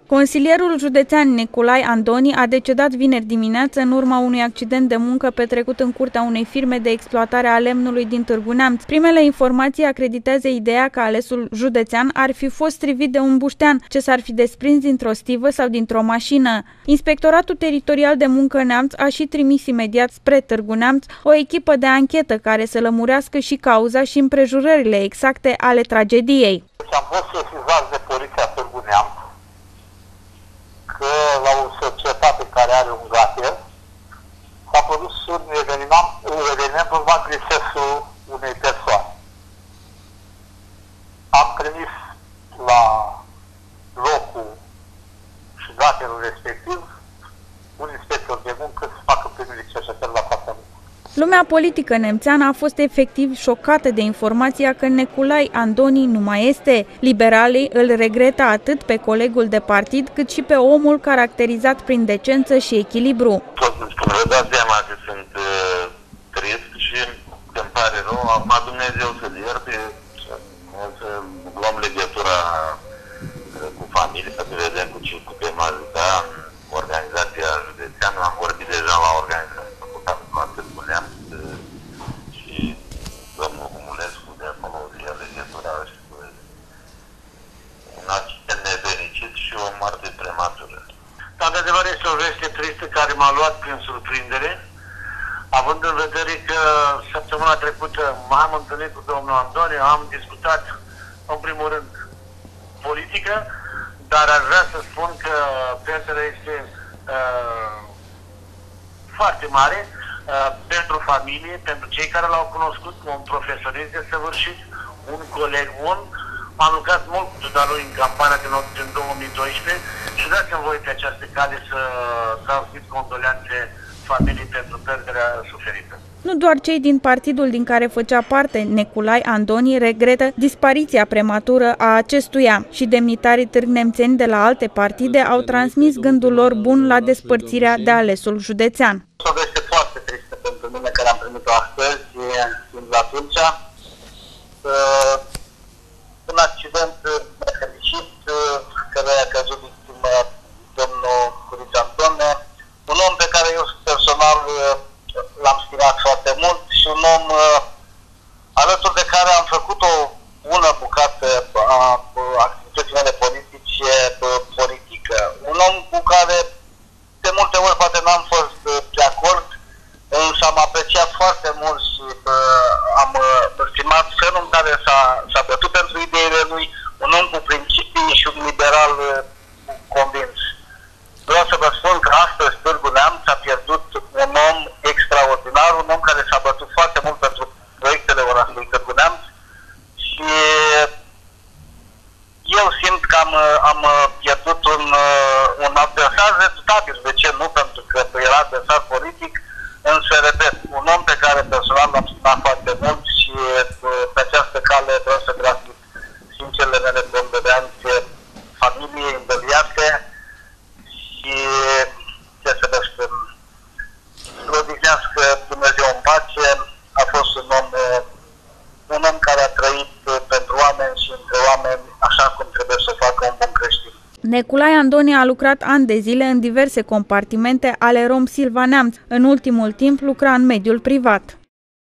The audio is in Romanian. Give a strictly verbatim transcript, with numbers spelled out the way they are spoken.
Consilierul județean Neculai Andoni a decedat vineri dimineață în urma unui accident de muncă petrecut în curtea unei firme de exploatare a lemnului din Târgu Neamț. Primele informații acreditează ideea că alesul județean ar fi fost strivit de un buștean ce s-ar fi desprins dintr-o stivă sau dintr-o mașină. Inspectoratul Teritorial de Muncă Neamț a și trimis imediat spre Târgu Neamț o echipă de anchetă care să lămurească și cauza și împrejurările exacte ale tragediei. Am fost sesizați de Poliția Târgu Neamț că la o societate care are un gater s-a produs un eveniment, un eveniment urma decesul unei persoane. Am trimis la locul și gaterul respectiv un inspector de muncă să facă primele cercetări la fața lui. Lumea politică nemțeană a fost efectiv șocată de informația că Neculai Andoni nu mai este. Liberalii îl regretă atât pe colegul de partid, cât și pe omul caracterizat prin decență și echilibru. Vă dați seama că sunt uh, trist și îmi pare rău. Acum Dumnezeu să-l ierte, o să luăm legătura uh, cu familie, să vedem cu ce putem ajuta organizația județeană. Am vorbit deja la organizația la Târgu Neamț și domnul Cumulescu de acolo ia legătura și cu un accident nefericit și o moarte prematură. Dar de adevăr este o veste tristă care m-a luat prin surprindere, având în vedere că săptămâna trecută m-am întâlnit cu domnul Andoni, am discutat în primul rând politică, dar aș vrea să spun că pierderea este uh, foarte mare uh, pentru familie, pentru cei care l-au cunoscut, un profesionist desăvârșit, un coleg bun. Am lucrat mult cu lui în campania din, din două mii doisprezece și dați-mi voi pe această cale să transmit condoleanțe familiei pentru pierderea suferită. Nu doar cei din partidul din care făcea parte Neculai Andoni regretă dispariția prematură a acestuia și demnitarii târgnemțeni de la alte partide au transmis gândul lor bun la despărțirea de alesul județean. O veste foarte tristă pentru mine care am primit-o astăzi, fiind la Tulcea. Un accident nefericit care a căzut victimă domnul Curița Antone, un om pe care eu personal l-am stimat foarte mult și un om alături de care am făcut o bună bucată a activității mele politice, politică. Un om cu care de multe ori poate n-am fost de acord, însă am apreciat foarte mult și am stimat felul în care s-a bătut pentru ideile lui, un om cu principii și un liberal convins. Vreau să vă spun că astăzi Târgu Neamț a pierdut un om extraordinar, un om care s-a bătut foarte mult pentru proiectele orașului Târgu Neamț și eu simt că am, am pierdut un, un adversar reputabil. De ce nu? Pentru că era adversar politic, însă, repet, un om pe care personal l-am stimat foarte mult și pe această cale vreau să transmit sincerele mele condoleanțe familiei îndăviate și ce să vă spun, să vă odihnească Dumnezeu în pace. A fost un om, un om care a trăit pentru oameni și între oameni așa cum trebuie să facă un bun creștin. Neculai Andoni a lucrat ani de zile în diverse compartimente ale Rom Silva Neamț. În ultimul timp lucra în mediul privat.